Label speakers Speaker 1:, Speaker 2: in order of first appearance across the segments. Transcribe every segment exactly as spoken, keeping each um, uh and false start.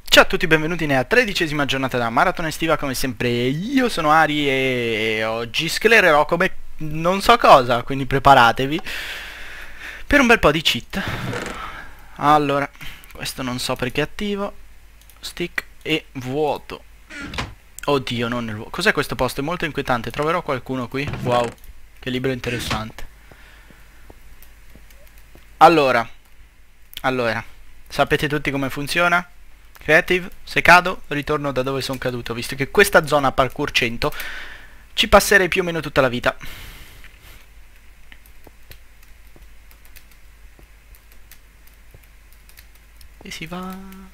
Speaker 1: Ciao a tutti, benvenuti nella tredicesima giornata della maratona estiva. Come sempre io sono Ari e oggi sclererò come non so cosa, quindi preparatevi per un bel po' di cheat. Allora, questo non so perché è attivo. Stick e vuoto. Oddio, non il vuoto. Cos'è questo posto? È molto inquietante. Troverò qualcuno qui? Wow, che libro interessante. Allora, allora, sapete tutti come funziona? Creative, se cado, ritorno da dove sono caduto, visto che questa zona parkour cento ci passerei più o meno tutta la vita. E si va.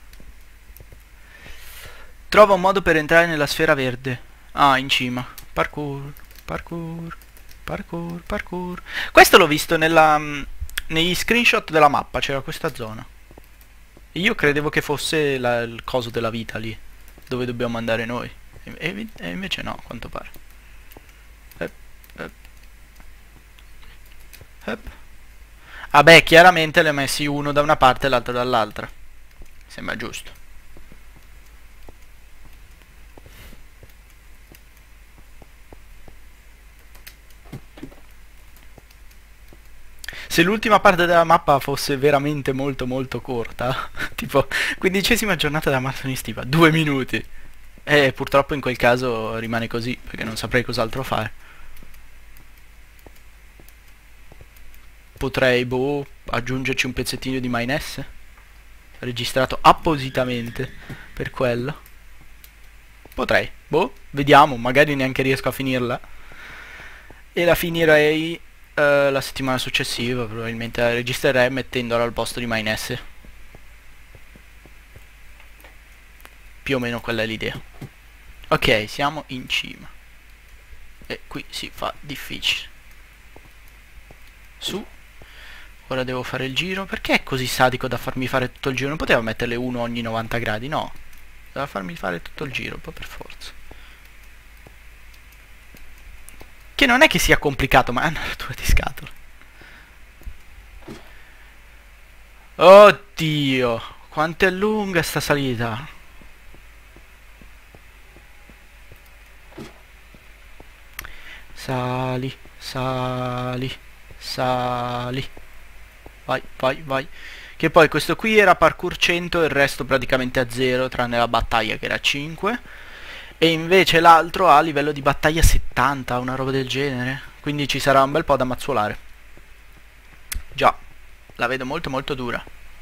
Speaker 1: Trova un modo per entrare nella sfera verde. Ah, in cima. Parkour, parkour, parkour, parkour. Questo l'ho visto nella, negli screenshot della mappa, c'era questa zona. Io credevo che fosse la, il coso della vita lì, dove dobbiamo andare noi. E, e, e invece no, a quanto pare. Ep, ep, ep. Vabbè, chiaramente li ho messi uno da una parte e l'altro dall'altra. Sembra giusto. Se l'ultima parte della mappa fosse veramente molto molto corta, tipo quindicesima giornata della maratona estiva, due minuti. E purtroppo in quel caso rimane così, perché non saprei cos'altro fare. Potrei, boh, aggiungerci un pezzettino di Mines, registrato appositamente per quello. Potrei, boh, vediamo, magari neanche riesco a finirla. E la finirei uh, la settimana successiva, probabilmente la registrerei mettendola al posto di Mines. Più o meno quella è l'idea. Ok, siamo in cima. E qui si fa difficile. Su. Ora devo fare il giro. Perché è così sadico da farmi fare tutto il giro? Non poteva metterle uno ogni novanta gradi, no. Doveva farmi fare tutto il giro, poi per forza. Che non è che sia complicato, ma è una rottura di scatole. Oddio, quanto è lunga sta salita. Sali, sali, sali. Vai, vai, vai. Che poi questo qui era parkour cento e il resto praticamente a zero, tranne la battaglia che era cinque. E invece l'altro ha livello di battaglia settanta, una roba del genere. Quindi ci sarà un bel po' da mazzolare. Già, la vedo molto molto dura.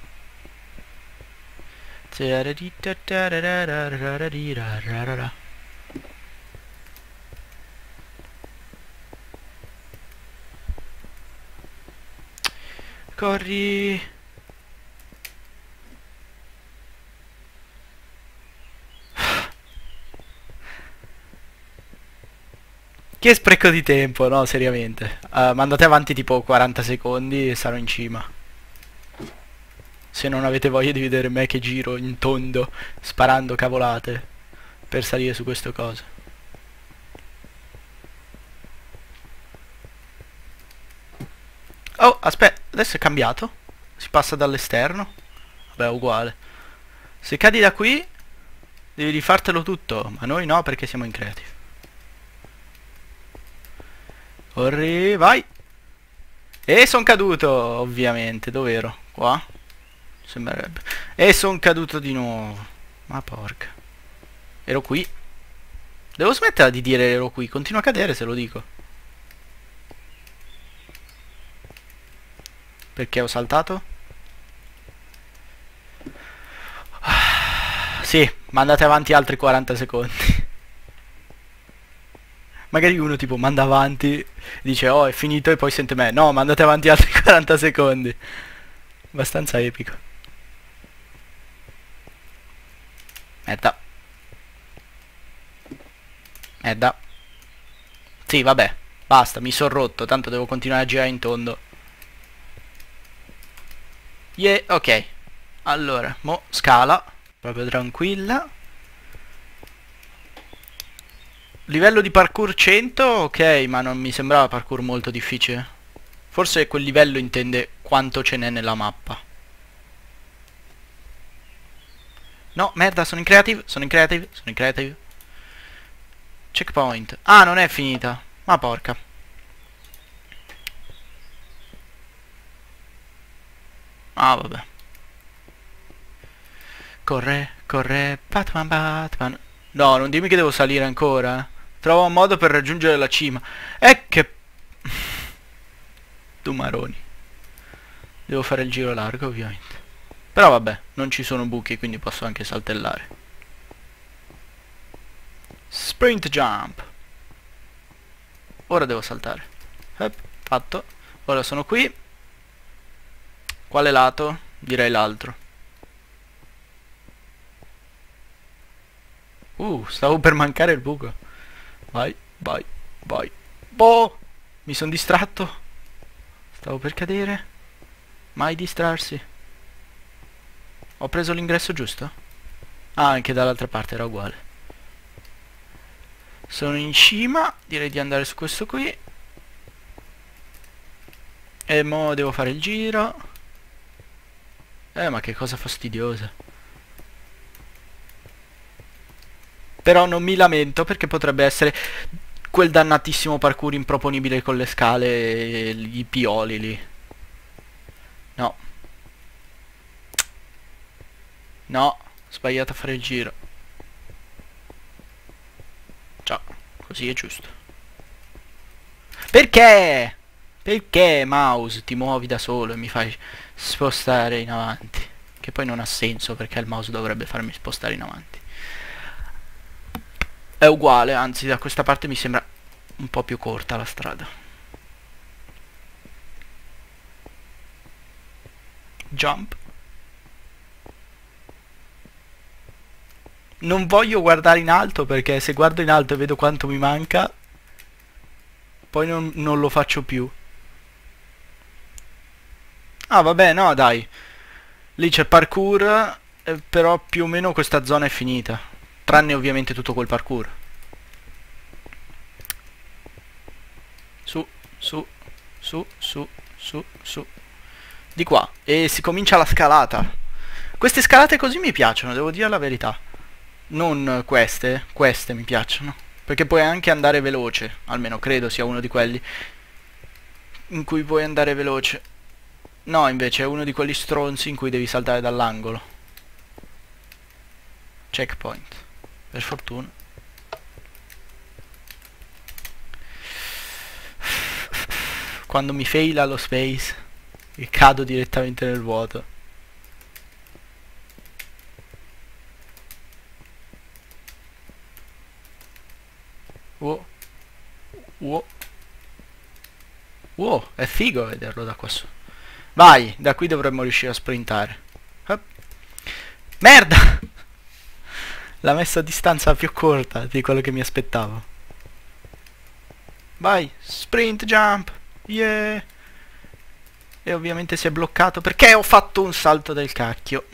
Speaker 1: Corri. Che spreco di tempo, no, seriamente. Uh, mandate avanti tipo quaranta secondi e sarò in cima. Se non avete voglia di vedere me che giro in tondo, sparando cavolate, per salire su queste cose. Oh, aspetta, adesso è cambiato. Si passa dall'esterno. Vabbè, uguale. Se cadi da qui, devi rifartelo tutto, ma noi no perché siamo in creative. Corri, vai. E son caduto, ovviamente. Dov'ero? Qua? Sembrerebbe. E son caduto di nuovo. Ma porca. Ero qui. Devo smettere di dire ero qui. Continuo a cadere se lo dico. Perché ho saltato? Sì, mandate avanti altri quaranta secondi. Magari uno tipo manda avanti, dice oh è finito e poi sente me. No, mandate avanti altri quaranta secondi. Abbastanza epico. Merda. Merda. Sì, vabbè. Basta, mi sono rotto. Tanto devo continuare a girare in tondo. Yeah, ok. Allora, mo scala. Proprio tranquilla. Livello di parkour cento, ok, ma non mi sembrava parkour molto difficile. Forse quel livello intende quanto ce n'è nella mappa. No, merda, sono in creative, sono in creative, sono in creative. Checkpoint. Ah, non è finita. Ma porca. Ah, vabbè. Corre, corre, Batman, Batman. No, non dimmi che devo salire ancora. eh. Trova un modo per raggiungere la cima. E che... Tu maroni. Devo fare il giro largo, ovviamente. Però vabbè, non ci sono buchi, quindi posso anche saltellare. Sprint jump. Ora devo saltare. Ep, fatto. Ora sono qui. Quale lato? Direi l'altro. Uh, stavo per mancare il buco. Vai, vai, vai. Boh! Mi sono distratto. Stavo per cadere. Mai distrarsi. Ho preso l'ingresso giusto? Ah, anche dall'altra parte era uguale. Sono in cima. Direi di andare su questo qui. E mo devo fare il giro. Eh, ma che cosa fastidiosa. Però non mi lamento perché potrebbe essere quel dannatissimo parkour improponibile con le scale e i pioli lì. No. No, ho sbagliato a fare il giro. Già, così è giusto. Perché? Perché, mouse, ti muovi da solo e mi fai spostare in avanti? Che poi non ha senso perché il mouse dovrebbe farmi spostare in avanti. È uguale, anzi da questa parte mi sembra un po' più corta la strada. Jump. Non voglio guardare in alto perché se guardo in alto e vedo quanto mi manca, poi non, non lo faccio più. Ah vabbè, no dai. Lì c'è parkour, eh, però più o meno questa zona è finita. Tranne ovviamente tutto quel parkour. Su, su, su, su, su, su. Di qua. E si comincia la scalata. Queste scalate così mi piacciono, devo dire la verità. Non queste, queste mi piacciono. Perché puoi anche andare veloce. Almeno credo sia uno di quelli in cui puoi andare veloce. No, invece è uno di quelli stronzi in cui devi saltare dall'angolo. Checkpoint. Per fortuna. Quando mi faila lo space e cado direttamente nel vuoto. Wow. Wow. Wow, è figo vederlo da qua su. Vai, da qui dovremmo riuscire a sprintare. Hup. Merda! L'ha messo a distanza più corta di quello che mi aspettavo. Vai, sprint jump. Yeah. E ovviamente si è bloccato perché ho fatto un salto del cacchio.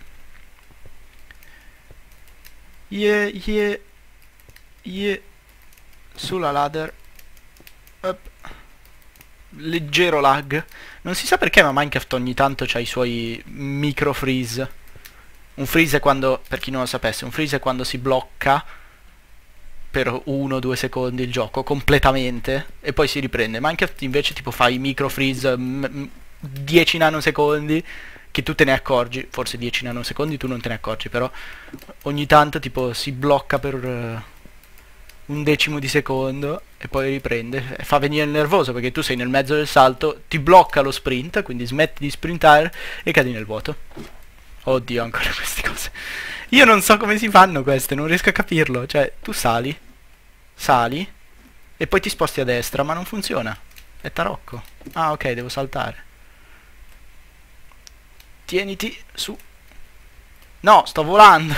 Speaker 1: Yeah, yeah. Yeah. Sulla ladder. Up. Leggero lag. Non si sa perché, ma Minecraft ogni tanto c'ha i suoi micro freeze. Un freeze è quando, per chi non lo sapesse, un freeze è quando si blocca per uno o due secondi il gioco completamente e poi si riprende. Minecraft invece tipo fa i micro freeze dieci nanosecondi che tu te ne accorgi, forse dieci nanosecondi tu non te ne accorgi, però ogni tanto tipo si blocca per uh, un decimo di secondo e poi riprende e fa venire il nervoso perché tu sei nel mezzo del salto, ti blocca lo sprint, quindi smetti di sprintare e cadi nel vuoto. Oddio, ancora queste cose. Io non so come si fanno queste, non riesco a capirlo. Cioè, tu sali, sali, e poi ti sposti a destra, ma non funziona. È tarocco. Ah, ok, devo saltare. Tieniti su. No, sto volando.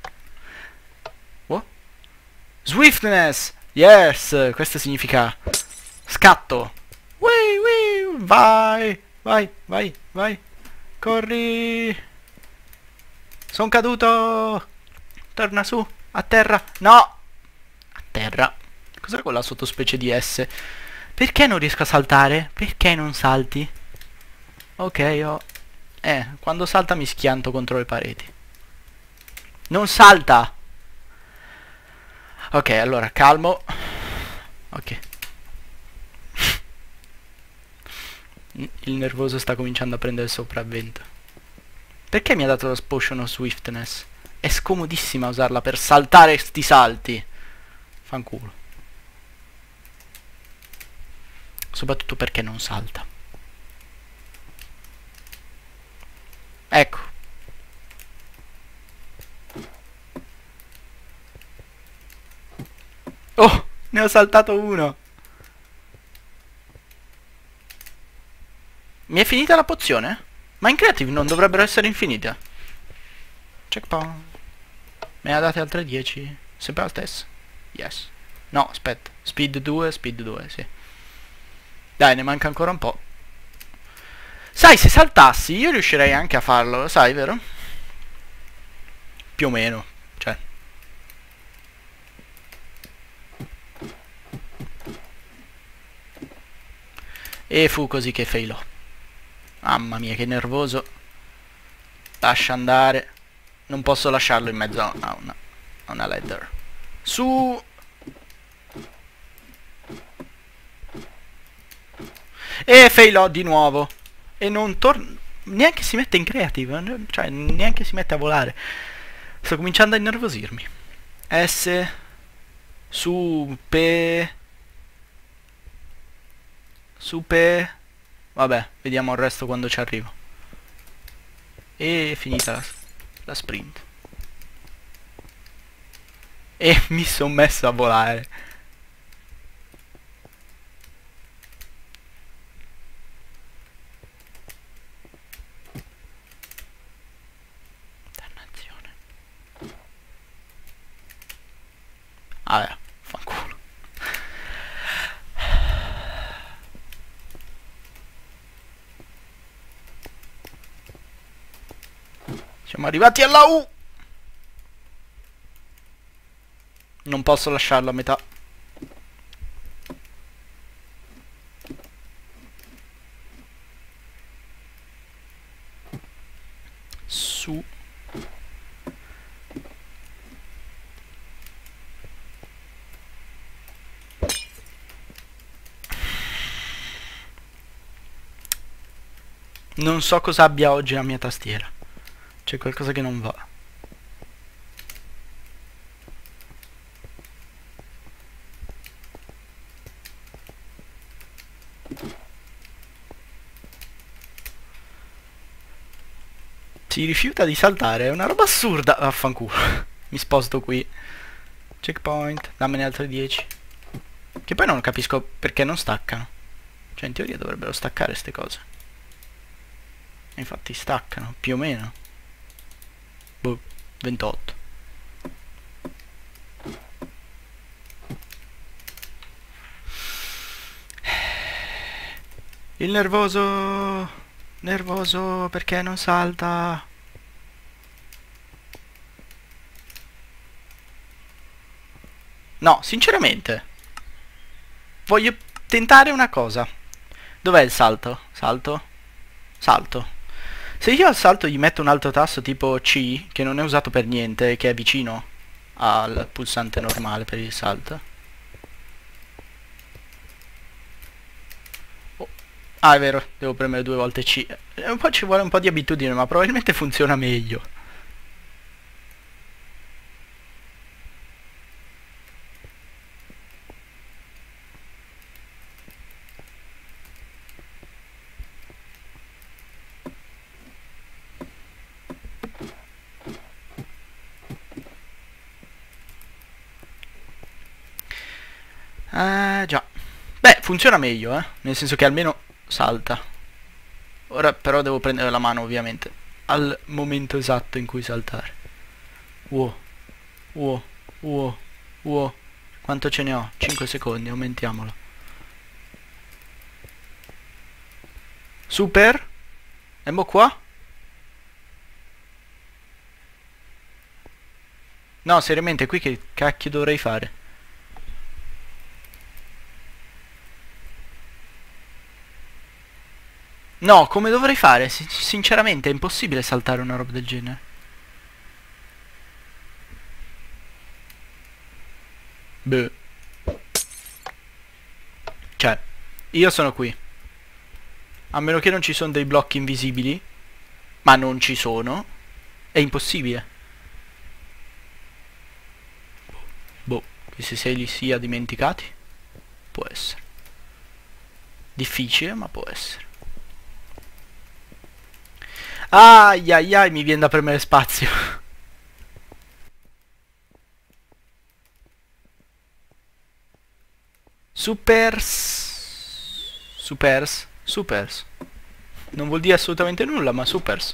Speaker 1: Oh? Swiftness! Yes! Questo significa scatto. Wii, wii, vai, vai, vai, vai. Corri. Sono caduto! Torna su! A terra! No! A terra. Cos'è quella sottospecie di S? Perché non riesco a saltare? Perché non salti? Ok, ho... Eh, quando salta mi schianto contro le pareti. Non salta! Ok, allora, calmo. Ok. Il nervoso sta cominciando a prendere il sopravvento. Perché mi ha dato lo potion of swiftness? È scomodissima usarla per saltare sti salti. Fanculo. Soprattutto perché non salta. Ecco. Oh, ne ho saltato uno. Mi è finita la pozione? Ma in creative non dovrebbero essere infinite. Checkpoint. Me ne ha date altre dieci. Sempre la stessa. Yes. No, aspetta. Speed due, speed due, sì. Dai, ne manca ancora un po'. Sai, se saltassi io riuscirei anche a farlo, lo sai, vero? Più o meno. Cioè. E fu così che failò. Mamma mia, che nervoso. Lascia andare. Non posso lasciarlo in mezzo a una, a una ladder. Su. E failò di nuovo. E non torna. Neanche si mette in creative. Cioè, neanche si mette a volare. Sto cominciando a innervosirmi. S. Su. P. Su. P. Vabbè, vediamo il resto quando ci arrivo. E è finita la, la sprint. E mi sono messo a volare. Dannazione. Vabbè, fanculo. Siamo arrivati alla U. Non posso lasciarlo a metà. Su. Non so cosa abbia oggi la mia tastiera. C'è qualcosa che non va. Si rifiuta di saltare, è una roba assurda. Vaffanculo. Mi sposto qui. Checkpoint, dammene altre dieci. Che poi non capisco perché non staccano. Cioè in teoria dovrebbero staccare ste cose. E infatti staccano, più o meno. Boh, ventotto. Il nervoso. Nervoso perché non salta. No, sinceramente voglio tentare una cosa. Dov'è il salto? Salto? Salto. Se io al salto gli metto un altro tasto tipo C, che non è usato per niente, che è vicino al pulsante normale per il salto. Oh. Ah, è vero, devo premere due volte C. Un po' ci vuole un po' di abitudine, ma probabilmente funziona meglio. Eh, già. Beh, funziona meglio, eh. Nel senso che almeno salta. Ora però devo prendere la mano, ovviamente, al momento esatto in cui saltare. Wow. Wow. Wow. Wow. Quanto ce ne ho? cinque secondi, aumentiamolo. Super? E mo qua? No, seriamente, qui che cacchio dovrei fare? No, come dovrei fare? Sin- sinceramente è impossibile saltare una roba del genere. Beh. Cioè, io sono qui. A meno che non ci sono dei blocchi invisibili. Ma non ci sono. È impossibile. Boh, che se se li sia dimenticati. Può essere. Difficile, ma può essere. Ai ai ai, mi viene da premere spazio. Supers. Supers. Supers. Non vuol dire assolutamente nulla, ma supers.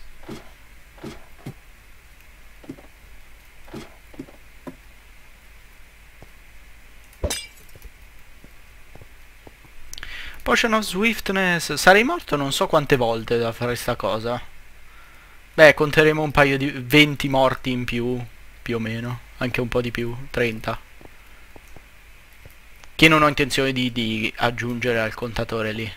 Speaker 1: Potion of Swiftness. Sarei morto non so quante volte da fare sta cosa. Beh, conteremo un paio di venti morti in più, più o meno. Anche un po' di più, trenta. Che non ho intenzione di, di aggiungere al contatore lì.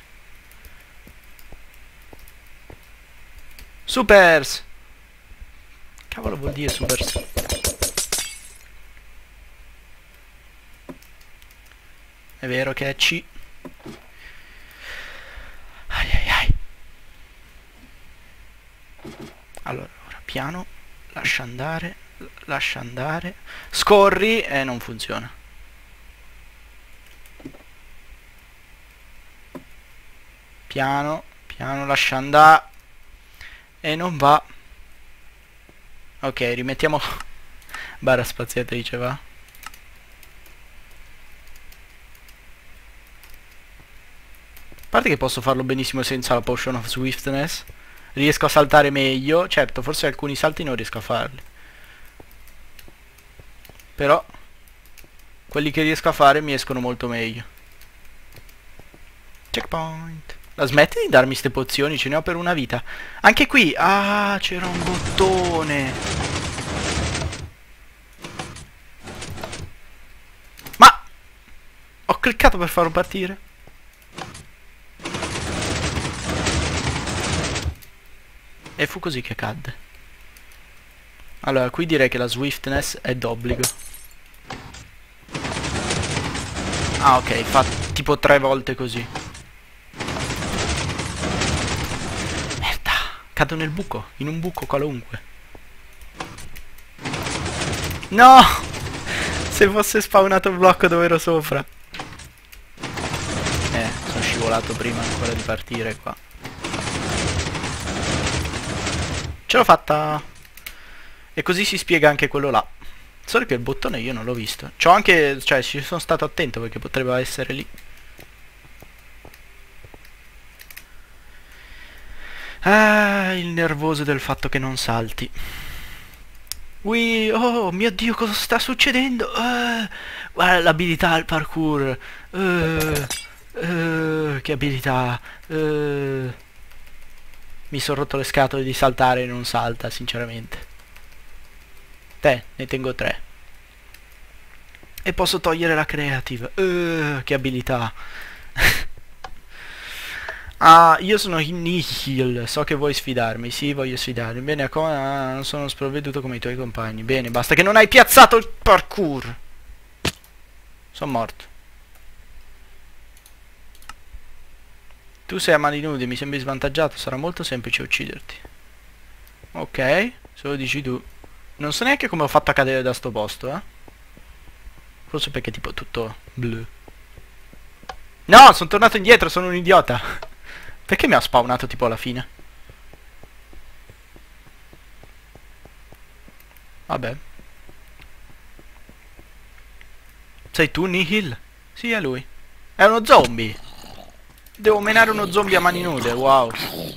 Speaker 1: Supers! Cavolo vuol dire supers? È vero che è C. Ai ai ai. Allora, ora piano. Lascia andare. Lascia andare. Scorri e non funziona. Piano. Piano, lascia andare. E non va. Ok, rimettiamo barra spaziatrice, va. A parte che posso farlo benissimo senza la Potion of Swiftness. Riesco a saltare meglio. Certo, forse alcuni salti non riesco a farli. Però quelli che riesco a fare mi escono molto meglio. Checkpoint. La smetti di darmi ste pozioni? Ce ne ho per una vita. Anche qui. Ah, c'era un bottone. Ma ho cliccato per farlo partire. E fu così che cadde. Allora, qui direi che la swiftness è d'obbligo. Ah, ok, fa tipo tre volte così. Merda, cado nel buco, in un buco qualunque. No! Se fosse spawnato il blocco dove ero sopra. Eh, sono scivolato prima ancora di partire qua. Ce l'ho fatta! E così si spiega anche quello là. Solo che il bottone io non l'ho visto. C'ho anche... cioè ci sono stato attento perché potrebbe essere lì. Ah, il nervoso del fatto che non salti. Ui, oh mio Dio, cosa sta succedendo? Uh, guarda l'abilità al parkour. Uh, uh, che abilità. Uh. Mi sono rotto le scatole di saltare e non salta, sinceramente. Te, ne tengo tre. E posso togliere la creative. Uh, che abilità. Ah, io sono Nihil. So che vuoi sfidarmi. Sì, voglio sfidarmi. Bene, ah, non sono sprovveduto come i tuoi compagni. Bene, basta che non hai piazzato il parkour. Sono morto. Tu sei a mani nude, mi sembri svantaggiato. Sarà molto semplice ucciderti. Ok, se lo dici tu. Non so neanche come ho fatto a cadere da sto posto, eh. Forse perché tipo tutto blu. No, sono tornato indietro, sono un idiota. Perché mi ha spawnato tipo alla fine? Vabbè. Sei tu, Nihil? Sì, è lui. È uno zombie. Devo menare uno zombie a mani nude, wow.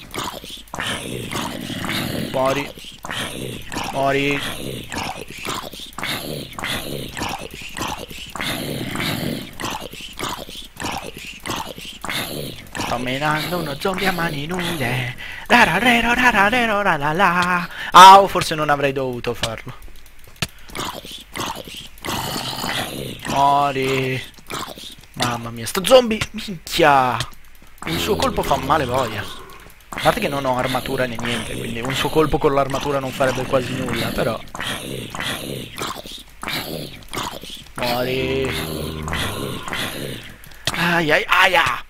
Speaker 1: Muori. Muori. Sto menando uno zombie a mani nude. Ah, o forse non avrei dovuto farlo. Muori. Mamma mia, sto zombie. Minchia. Un suo colpo fa male voglia. A parte che non ho armatura né niente, quindi un suo colpo con l'armatura non farebbe quasi nulla, però. Muori. Ai ai aia.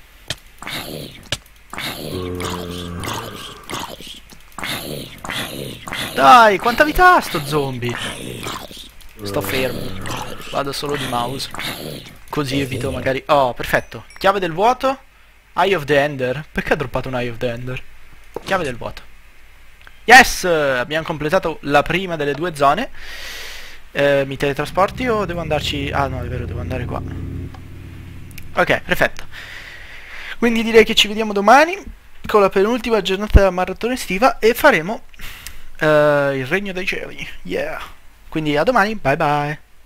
Speaker 1: Dai, quanta vita ha sto zombie? Sto fermo. Vado solo di mouse. Così evito magari... Oh, perfetto. Chiave del vuoto. Eye of the Ender. Perché ha droppato un Eye of the Ender? Chiave del vuoto. Yes! Abbiamo completato la prima delle due zone. Eh, mi teletrasporti o devo andarci... Ah no, è vero, devo andare qua. Ok, perfetto. Quindi direi che ci vediamo domani con la penultima giornata della maratona estiva e faremo uh, il Regno dei Cieli. Yeah. Quindi a domani, bye bye.